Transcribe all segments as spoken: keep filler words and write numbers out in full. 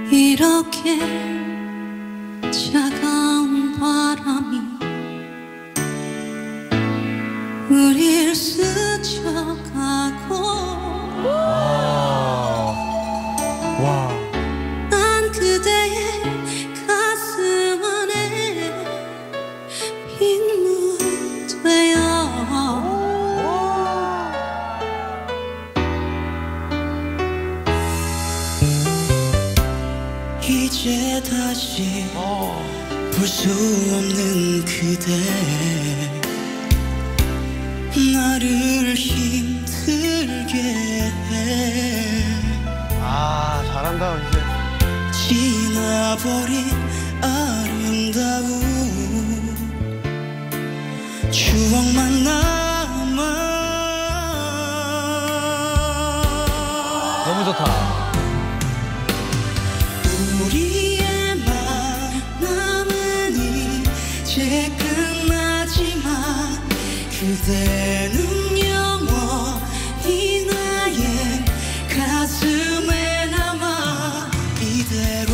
이렇게 차가운 바람이 우릴 스쳐가고 와. 난 그대의 가슴 안에 빗물 되어 이제 다시 볼 수 없는 그대 나를 힘들게 해. 아, 잘한다 이제. 지나버린 아름다운 추억만 남아. 너무 좋다. 우리의 만남은 이제 끝나지만 그대는 영원히 나의 가슴에 남아. 이대로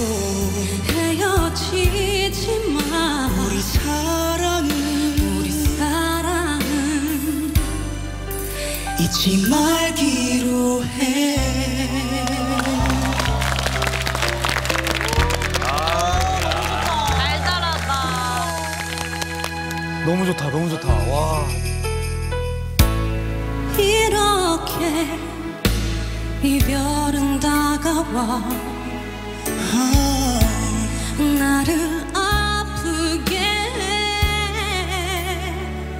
헤어지지 마. 우리 사랑은 우리 사랑은 잊지 말기로 해. 너무 좋다, 너무 좋다. 와. 이렇게 이별은 다가와 나를 아프게 해.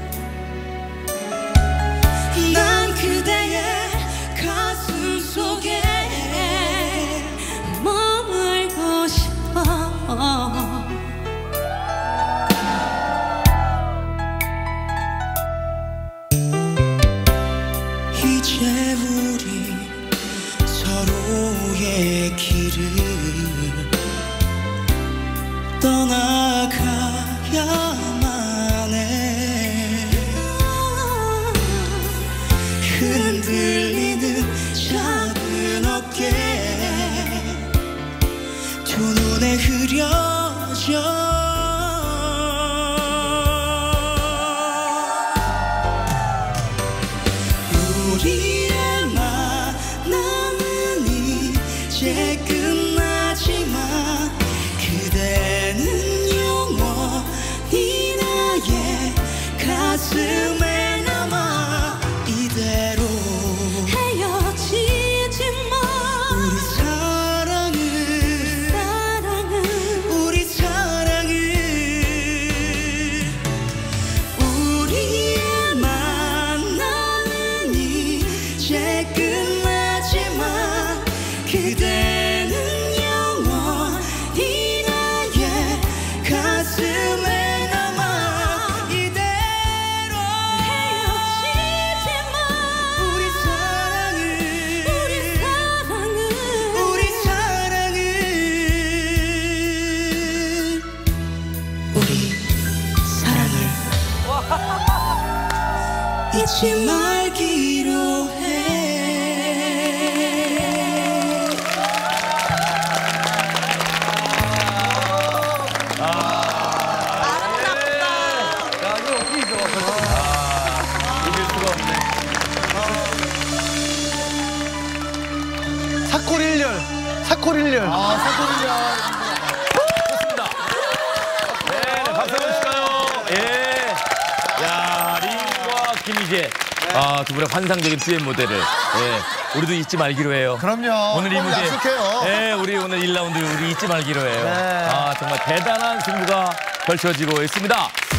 난 그대의 가슴 속에 머물고 싶어. 이제 우리 서로의 길을 떠나가야만 해. 흔들리는 작은 어깨 두 눈에 흐려져. 우리의 만남은 이제 끝나지만 그대는 영원히 나의 가슴에 남아. 이대로 헤어지지 마. 우리 사랑은 사랑은 우리 사랑은 우리의 만남은 이제 끝나지만 그대는 영원히 나의 가슴에 남아. 이대로 헤어지지 마. 우리 사랑은 우리 사랑은 우리 사랑은 우리 사랑을 잊지 말기로 해. 사콜일렬. 사콜일렬. 아, 사건이야. 좋습니다. 네, 박수 한번 칠까요? 예. 야, 린과 김희재. 아, 두 분의 환상적인 듀엣 무대를. 예. 우리도 잊지 말기로 해요. 그럼요. 오늘 이 꼭 무대. 약속해요. 네, 우리 오늘 일 라운드 우리 잊지 말기로 해요. 네. 아, 정말 대단한 승부가 펼쳐지고 있습니다.